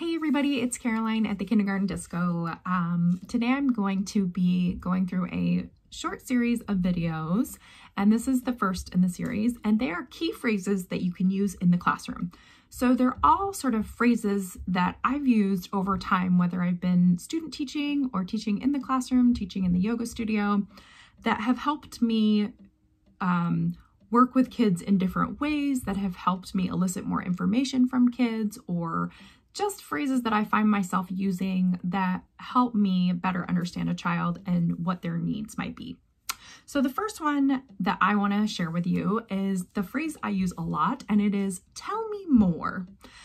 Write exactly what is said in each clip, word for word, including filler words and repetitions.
Hey everybody, it's Caroline at the Kindergarten Disco. Um, today I'm going to be going through a short series of videos, and this is the first in the series, and they are key phrases that you can use in the classroom. So they're all sort of phrases that I've used over time, whether I've been student teaching or teaching in the classroom, teaching in the yoga studio, that have helped me um, work with kids in different ways, that have helped me elicit more information from kids, or just phrases that I find myself using that help me better understand a child and what their needs might be. So the first one that I want to share with you is the phrase I use a lot, and it is "tell me more."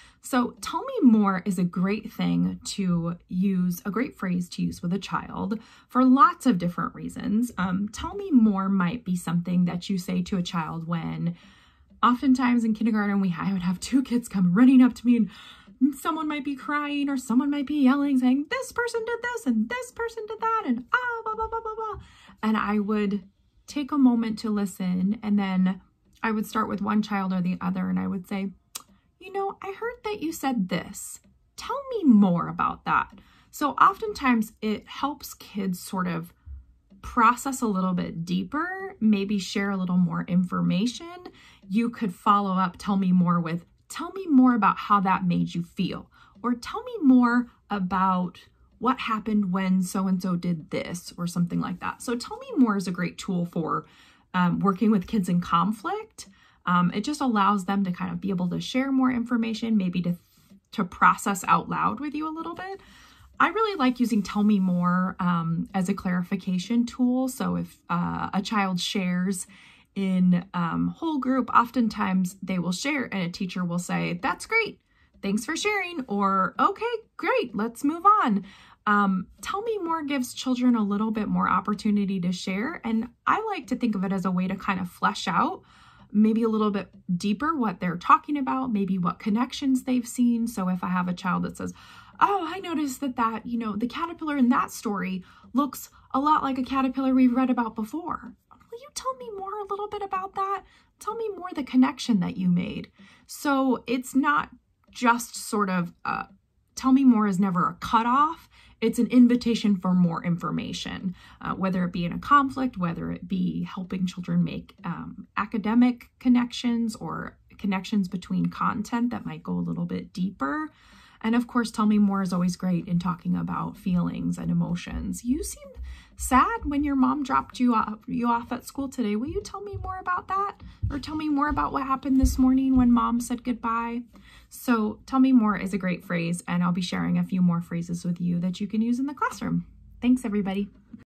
So "tell me more" is a great thing to use, a great phrase to use with a child for lots of different reasons. Um, tell me more might be something that you say to a child when oftentimes in kindergarten, we I would have two kids come running up to me, and someone might be crying or someone might be yelling, saying, "This person did this and this person did that," and ah, blah, blah, blah, blah, blah. And I would take a moment to listen, and then I would start with one child or the other, and I would say, "You know, I heard that you said this. Tell me more about that." So oftentimes it helps kids sort of process a little bit deeper, maybe share a little more information. You could follow up "tell me more" with "tell me more about how that made you feel," or "tell me more about what happened when so-and-so did this," or something like that. So "tell me more" is a great tool for um, working with kids in conflict. Um, it just allows them to kind of be able to share more information, maybe to, to process out loud with you a little bit. I really like using "tell me more" um, as a clarification tool. So if uh, a child shares in um, whole group, oftentimes they will share and a teacher will say, "That's great, thanks for sharing," or "Okay, great, let's move on." Um, "Tell me more" gives children a little bit more opportunity to share, and I like to think of it as a way to kind of flesh out maybe a little bit deeper what they're talking about, maybe what connections they've seen. So if I have a child that says, "Oh, I noticed that that, you know, the caterpillar in that story looks a lot like a caterpillar we've read about before. Will you tell me more a little bit about that? Tell me more the connection that you made." So it's not just sort of, uh, "tell me more" is never a cutoff. It's an invitation for more information, uh, whether it be in a conflict, whether it be helping children make um, academic connections or connections between content that might go a little bit deeper. And of course, "tell me more" is always great in talking about feelings and emotions. "You seem sad when your mom dropped you off, you off at school today. Will you tell me more about that?" Or "tell me more about what happened this morning when mom said goodbye." So "tell me more" is a great phrase, and I'll be sharing a few more phrases with you that you can use in the classroom. Thanks, everybody.